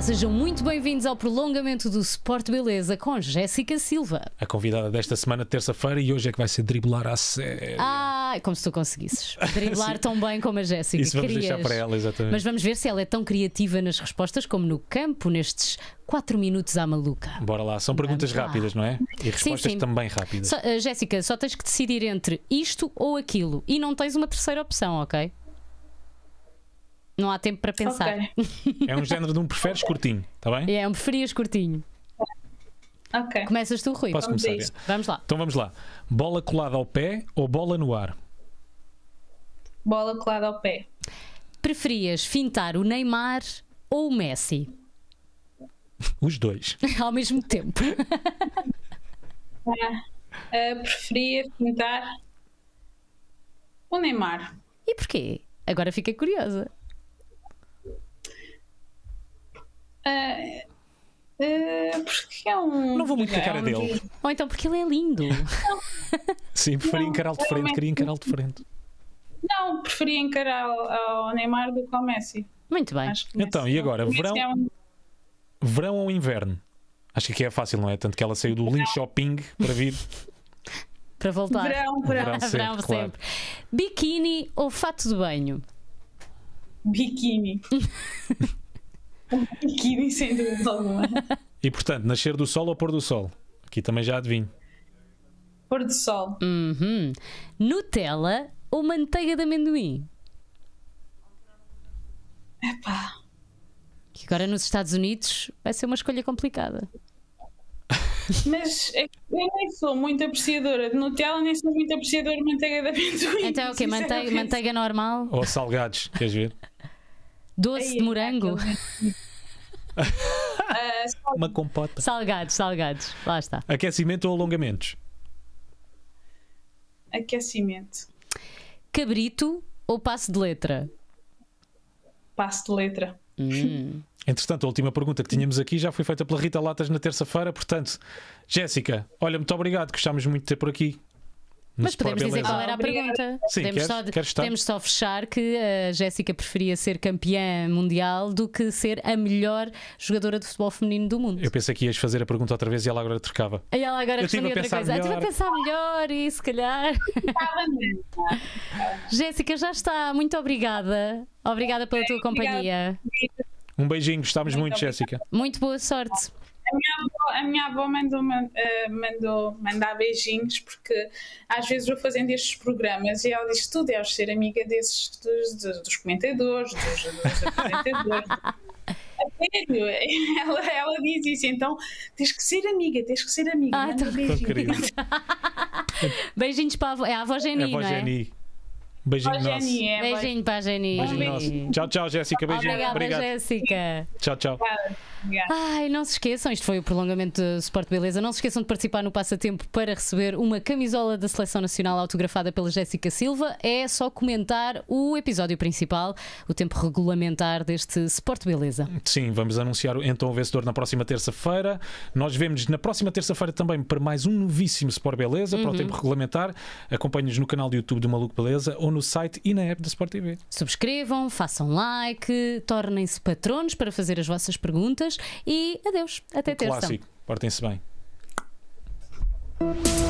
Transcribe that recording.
sejam muito bem-vindos ao prolongamento do Sport Beleza com Jéssica Silva. A convidada desta semana, terça-feira, e hoje é que vai ser driblar à série. Como se tu conseguisses driblar tão bem como a Jéssica. Isso vamos deixar para ela, exatamente. Mas vamos ver se ela é tão criativa nas respostas como no campo, nestes 4 minutos à maluca. Bora lá, são perguntas rápidas, não é? E respostas sim. também rápidas. Jéssica, só tens que decidir entre isto ou aquilo e não tens uma terceira opção, ok? Não há tempo para pensar. Okay. É um género de preferes curtinho, está bem? É, preferias curtinho. Ok. Começas tu, Rui. Posso começar? Vamos lá. Então vamos lá. Bola colada ao pé ou bola no ar? Bola colada ao pé. Preferias fintar o Neymar ou o Messi? Os dois. Ao mesmo tempo. Preferia pintar o Neymar. E porquê? Agora fiquei curiosa. Porque é um. Não vou muito com a cara dele. Ou então porque ele é lindo. Sim, preferia encará-lo de frente, queria encará-lo de frente. Não, preferia encarar ao Neymar do que ao Messi. Muito bem. Então, e agora? Verão ou inverno? Acho que aqui é fácil, não é? Tanto que ela saiu do Link Shopping para vir. Para voltar. Verão sempre. Claro. Biquíni ou fato de banho? Biquíni. Biquíni, sem dúvida alguma. E portanto, nascer do sol ou pôr do sol? Aqui também já adivinho. Pôr do sol. Nutella ou manteiga de amendoim? Epá. Que agora nos Estados Unidos vai ser uma escolha complicada. Mas eu nem sou muito apreciadora de Nutella, nem sou muito apreciadora de manteiga de amendoim. Então é o quê? Manteiga normal? Ou salgados, queres ver? Doce de morango? Uma compota. Salgados. Lá está. Aquecimento ou alongamentos? Aquecimento. Cabrito ou passo de letra? Passo de letra. Entretanto, a última pergunta que tínhamos aqui já foi feita pela Rita Latas na terça-feira. Portanto, Jéssica, olha, muito obrigado, gostámos muito de ter por aqui. Mas podemos dizer qual era a pergunta. Sim, podemos só fechar que a Jéssica preferia ser campeã mundial do que ser a melhor jogadora de futebol feminino do mundo. Eu pensei que ias fazer a pergunta outra vez e ela agora trocava. E ela agora respondia outra coisa. Estive a pensar melhor e se calhar. Jéssica, já está. Muito obrigada. Obrigada pela tua companhia. Um beijinho, gostávamos muito, Jéssica. Muito boa sorte. A minha avó mandou mandar beijinhos, porque às vezes vou fazendo estes programas e ela diz que tu deves ser amiga desses dos comentadores, dos apresentadores. A sério, ela diz isso, então tens que ser amiga. Manda beijinhos. Beijinhos para a avó. É a avó Geni, não é? Beijinho nosso. Beijinho para a Geni. Tchau, Jéssica. Beijinho. Obrigada, Jéssica. Tchau. Ai, não se esqueçam, isto foi o prolongamento do Sport Beleza. Não se esqueçam de participar no Passatempo para receber uma camisola da Seleção Nacional autografada pela Jéssica Silva. É só comentar o episódio principal, o tempo regulamentar deste Sport Beleza. Sim, vamos anunciar então o vencedor na próxima terça-feira. Nós vemos na próxima terça-feira também para mais um novíssimo Sport Beleza, para o tempo regulamentar. Acompanhe-nos no canal do YouTube do Maluco Beleza ou no site e na app da Sport TV. Subscrevam, façam like, tornem-se patronos para fazer as vossas perguntas e adeus, até terça. Clássico, portem-se bem.